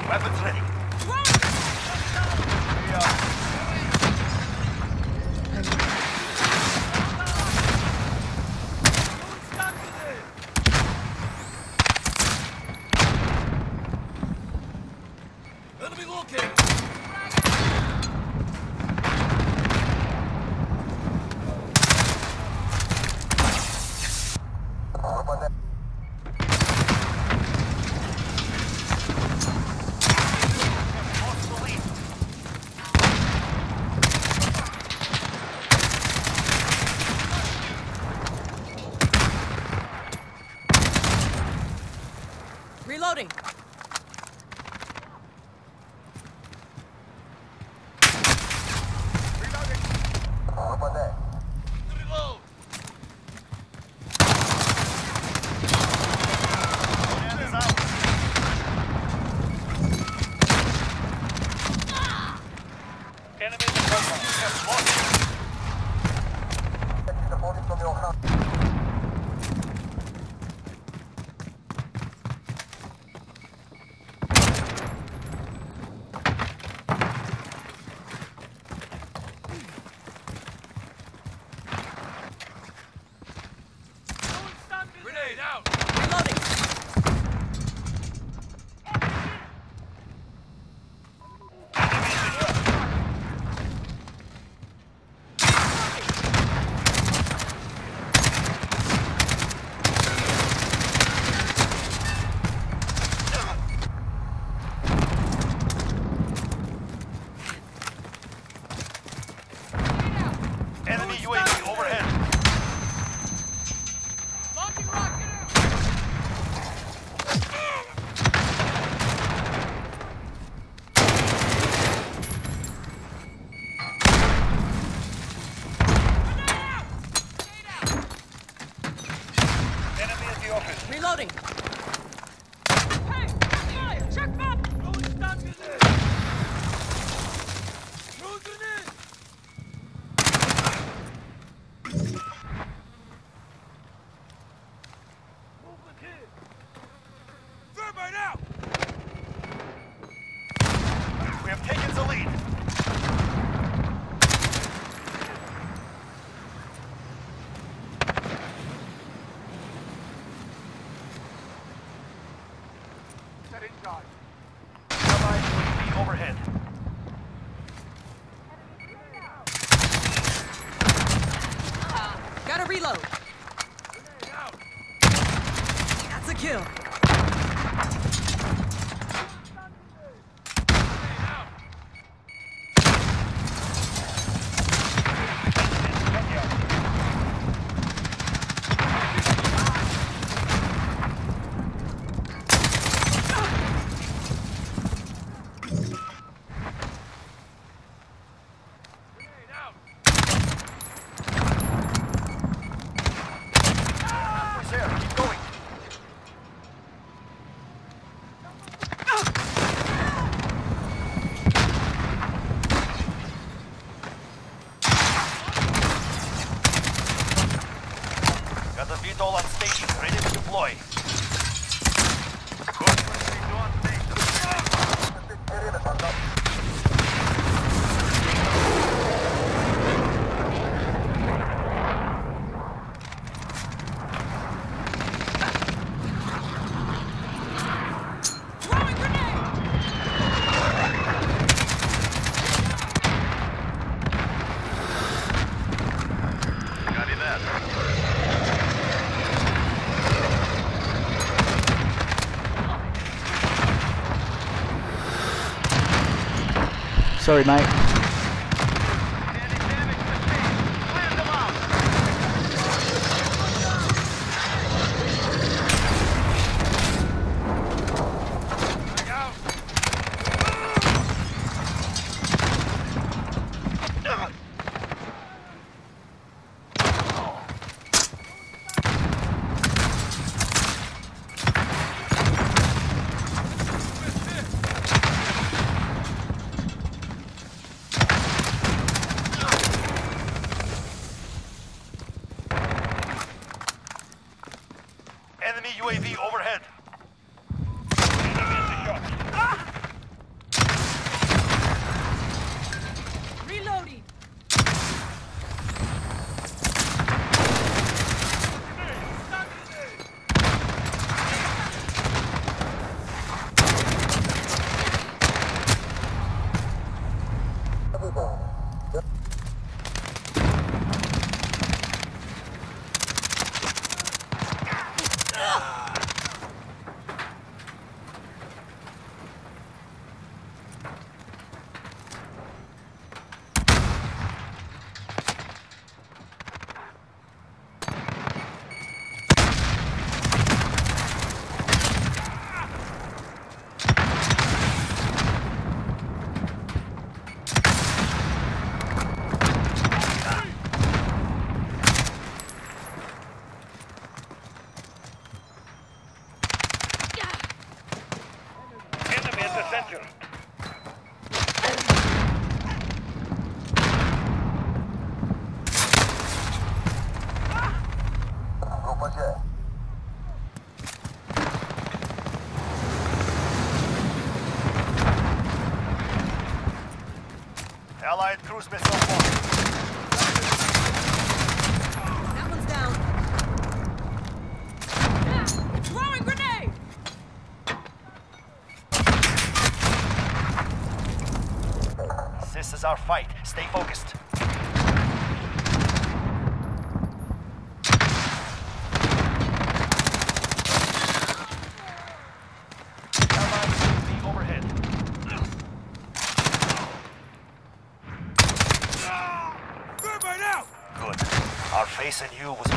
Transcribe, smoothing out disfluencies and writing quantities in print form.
Weapons ready. Enemy located! Reloading. Reload! Grenade out! Reloading. Enemy UAV overhead. Launching rocket! Enemy at the office. Reloading. Hey! Fire! Check map! Throwing stun grenade! Throw grenade! Movement here! Thermite out! We have taken the lead. Setting guard. Allied UAV overhead. Gotta reload. Grenade out! That's a kill. Grenade out! Grenade out! Who's there? Keep going. Got the VTOL on station, ready to deploy. Good. VTOL on Throwing grenade! Got that. Sorry, mate. Enemy UAV overhead. Enemy in the shot. attention. Allied cruise missile launched. That one's down. Throwing grenade! This is our fight. Stay focused. Allied UAV overhead. Good. Our face in you was